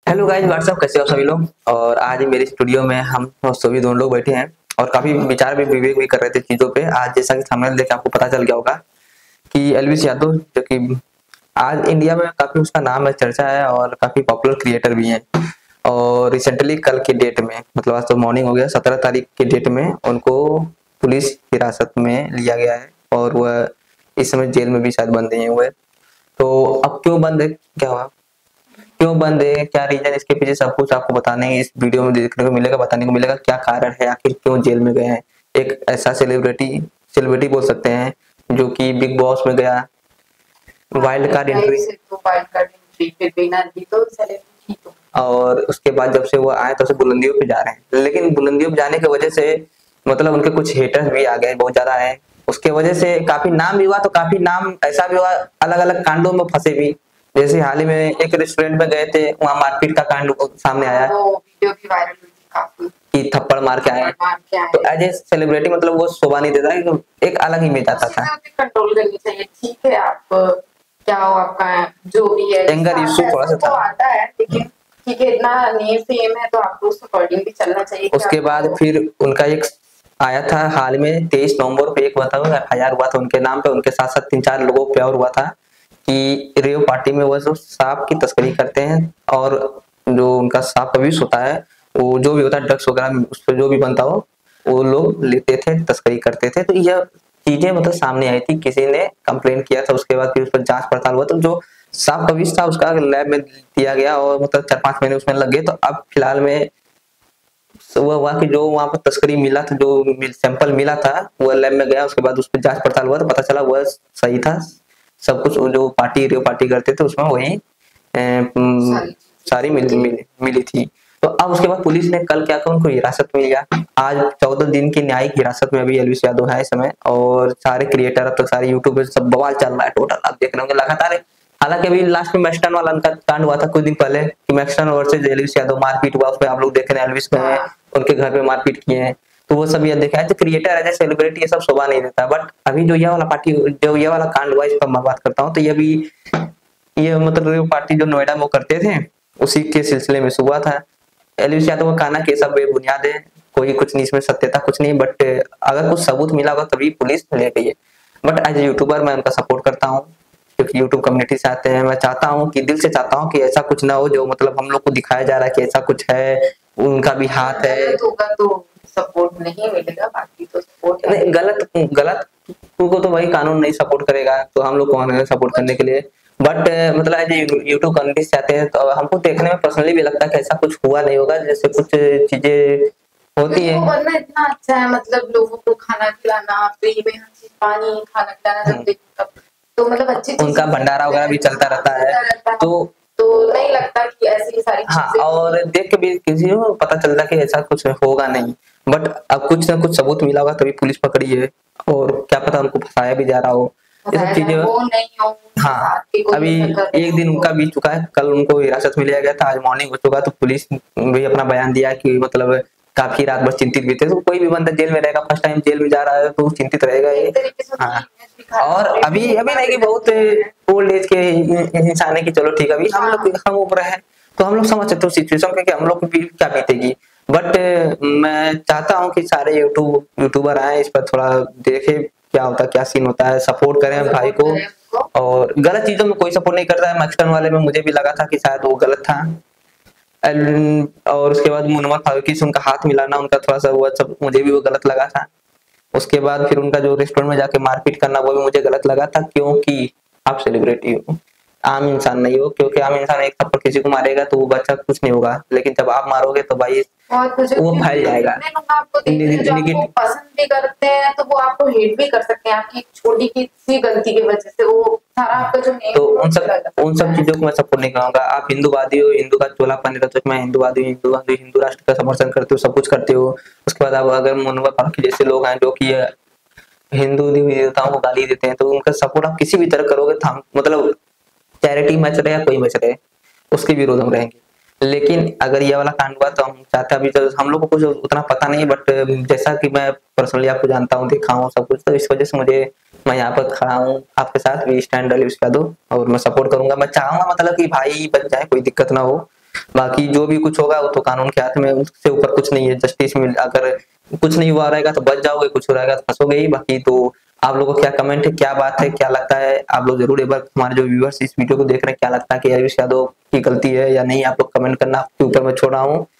Hello guys, WhatsApp, कैसे हो सभी लोग। और आज मेरे स्टूडियो में हम सभी दोनों लोग बैठे हैं और काफी विचार भी विवेक भी कर रहे थे चीजों पे। आज जैसा कि थंबनेल देख के आपको पता चल गया होगा कि एल्विस यादव, जो कि आज इंडिया में काफी उसका नाम है, चर्चा है और काफी पॉपुलर क्रिएटर भी है। और रिसेंटली कल के डेट में, मतलब आज तो मॉर्निंग हो गया, 17 तारीख के डेट में उनको पुलिस हिरासत में लिया गया है और वह इस समय जेल में भी शायद बंद नहीं हुए। तो अब क्यों बंद है, क्या हुआ, क्यों बंद है, क्या रीजन, इसके पीछे सब कुछ आपको बताने इस वीडियो में देखने को मिलेगा, बताने को मिलेगा क्या कारण है, आखिर क्यों जेल में गए हैं। एक ऐसा सेलिब्रिटी बोल सकते हैं जो कि बिग बॉस में गया, वाइल्ड कार्ड एंट्री, फिर बिना भी तो सेलिब्रिटी तो और उसके बाद जब से वो आए तब से बुलंदियों पे जा रहे हैं। लेकिन बुलंदियों पे जाने की वजह से मतलब उनके कुछ हेटर्स भी आ गए, बहुत ज्यादा है। उसके वजह से काफी नाम भी हुआ, तो काफी नाम ऐसा भी हुआ, अलग अलग कांडों में फंसे भी। जैसे हाल ही में एक रेस्टोरेंट में गए थे, वहां मारपीट का कांड सामने आया वो वीडियो भी वायरल हुई थी काफी, कि थप्पड़ मार के आए। मार के आए। तो एज ए सेलिब्रिटी मतलब वो शोभा नहीं देता है, एक अलग इमेज आता था। कंट्रोल करनी चाहिए, ठीक है। आप क्या हो, आपका जो भी है एंगर इशू थोड़ा सा तो था। आता है, लेकिन ठीक है, इतना नेम फेम है तो आपको उस अकॉर्डिंग भी चलना चाहिए। उसके बाद फिर उनका एक आया था हाल में 23 नवंबर पे, एक बताओ FIR हुआ था उनके नाम पे, उनके साथ साथ 3-4 लोगों पे और हुआ था कि रेव पार्टी में वो सब सांप की तस्करी करते हैं और जो उनका सांप का विष होता है, वो जो भी होता है ड्रग्स वगैरह उस पर जो भी बनता हो, वो लोग लेते थे, तस्करी करते थे। तो यह चीजें मतलब सामने आई थी, किसी ने कंप्लेन किया था, उसके बाद फिर उस पर जांच पड़ताल हुआ, तो जो सांप का विष था उसका लैब में दिया गया और मतलब 4-5 महीने उसमें लग गए। तो अब फिलहाल में वह हुआ कि जो वहां पर तस्करी मिला था, जो सैंपल मिला था, वह लैब में गया, उसके बाद उस पर जांच पड़ताल हुआ तो पता चला वह सही था सब कुछ। जो पार्टी करते थे उसमें वही सारी मिली थी। तो अब उसके बाद पुलिस ने कल क्या किया, उनको हिरासत में लिया। आज 14 दिन की न्यायिक हिरासत में अभी एल्विस यादव है इस समय। और सारे क्रिएटर, अब तक सारे यूट्यूबर सब बवाल चल रहा है टोटल, आप देख रहे होंगे लगातार। हालांकि अभी लास्ट में मैक्सटन वाला उनका कांड हुआ था कुछ दिन पहले कि मैक्सटन वर्सेस एल्विस यादव मारपीट हुआ, उसमें आप लोग देख रहे हैं एल्विस में उनके घर पे मारपीट किए हैं। तो वो सब ये देखा है, तो क्रिएटर एज सेलिब्रिटी ये सब शोभा नहीं देता। बट अभी जो ये वाला कांड हुआ, इस पर मैं बात करता हूँ। तो ये भी ये मतलब वो पार्टी जो नोएडा में वो करते थे, उसी के सिलसिले में हुआ था। एल्विस यादव का कहना कि सब बेबुनियाद है, कोई कुछ नहीं, इसमें सत्यता कुछ नहीं। बट अगर कुछ सबूत मिला होगा तभी पुलिस ले गई है। बट एज ए यूट्यूबर मैं उनका सपोर्ट करता हूँ, क्योंकि यूट्यूब कम्युनिटी से आते हैं। मैं चाहता हूँ कि दिल से चाहता हूँ कि ऐसा कुछ ना हो जो मतलब हम लोग को दिखाया जा रहा है कि ऐसा कुछ है, उनका भी हाथ है। गलत होगा तो सपोर्ट नहीं मिलेगा, बाकी तो सपोर्ट नहीं, गलत गलत को तो वही कानून नहीं सपोर्ट करेगा, तो हम लोग कौन है सपोर्ट करने के लिए। बट मतलब एज यूट्यूब कम्युनिटी से आते हैं तो हमको देखने में पर्सनली भी लगता है कि ऐसा कुछ हुआ नहीं होगा, जैसे कुछ चीजें होती है। वरना इतना अच्छा है, मतलब लोगों को खाना खिलाना, फ्री में हर चीज, पानी, खाना खिलाना, जब देखो तब तो मतलब अच्छी चीज, उनका भंडारा वगैरह भी चलता रहता है। तो नहीं लगता कि ऐसी सारी हाँ, चीजें और देख के भी किसी को पता चलता कि ऐसा कुछ होगा नहीं। बट अब कुछ ना कुछ सबूत मिला होगा तभी पुलिस पकड़ी है, और क्या पता उनको फंसाया भी जा रहा हो, ये सब चीजें। वो नहीं हो। हाँ, अभी एक दिन उनका बीत चुका है, कल उनको हिरासत में लिया गया था, आज मॉर्निंग हो चुका। तो पुलिस भी अपना बयान दिया कि मतलब काफी रात भर चिंतित भी थे। तो कोई भी बंदा जेल में रहेगा, फर्स्ट टाइम जेल में जा रहा है तो चिंतित रहेगा ही। हाँ, और अभी अभी नहीं कि बहुत ओल्ड एज के इंसान है कि चलो ठीक है, अभी हम उम्र है तो हम लोग समझ सकते हो सिचुएशन के कि हम लोग को भी क्या बीतेगी। बट मैं चाहता हूँ कि सारे यूट्यूबर आए, इस पर थोड़ा देखे क्या होता है, क्या सीन होता है, सपोर्ट करें भाई को। और गलत चीजों में कोई सपोर्ट नहीं करता है। मैक्सटन वाले में मुझे भी लगा था कि शायद वो गलत था। और उसके बाद मुनव्वर फारूकी से उनका हाथ मिलाना, उनका थोड़ा सा वो सब मुझे भी वो गलत लगा था। उसके बाद फिर उनका जो रेस्टोरेंट में जाके मारपीट करना, वो भी मुझे गलत लगा था, क्योंकि आप सेलिब्रिटी हो, आम इंसान नहीं हो। क्योंकि आम इंसान एक थप्पड़ किसी को मारेगा तो वो बच्चा कुछ नहीं होगा, लेकिन जब आप मारोगे तो भाई वो फैल जाएगा। आपको पसंद भी करते हैं तो वो आपको हेट भी कर सकते हैं, आपकी छोटी सी गलती की वजह से वो सारा आपका जो तो उन सब चीजों को मैं सपोर्ट नहीं करूंगा। आप हिंदूवादी हो, हिंदू का चोला पहने रहते हो, मैं हिंदूवादी हूँ, हिंदू राष्ट्र का समर्थन करते हो, सब कुछ करते हो। उसके बाद आप अगर मुनव्वर फारूकी जैसे लोग हैं जो कि हिंदू देवताओं को गाली देते हैं, तो उनका सपोर्ट आप किसी भी तरह करोगे तो हम मतलब चैरिटी मैच रहे या कोई मैच रहे, उसके विरोध हम रहेंगे। लेकिन अगर ये वाला कांड हुआ तो हम चाहते अभी तो हम लोग को कुछ उतना पता नहीं, बट जैसा कि मैं पर्सनली आपको जानता हूँ, देखा हूँ सब कुछ, तो इस वजह से मुझे मैं यहाँ पर खड़ा हूँ आपके साथ भी, स्टैंड एल्विस यादव, और मैं सपोर्ट करूंगा। मैं चाहूंगा मतलब कि भाई बच जाए, कोई दिक्कत ना हो। बाकी जो भी कुछ होगा वो तो कानून के हाथ में, उससे ऊपर कुछ नहीं है। जस्टिस मिल, अगर कुछ नहीं हुआ रहेगा तो बच जाओगे, कुछ हो रहेगा तो फंसोगे ही। बाकी तो आप लोगों को क्या कमेंट है, क्या बात है, क्या लगता है, आप लोग जरूर एक बार, हमारे जो व्यूअर्स इस वीडियो को देख रहे हैं, क्या लगता है कि अखिलेश यादव की गलती है या नहीं, आप लोग कमेंट करना आपके ऊपर मैं छोड़ रहा हूँ।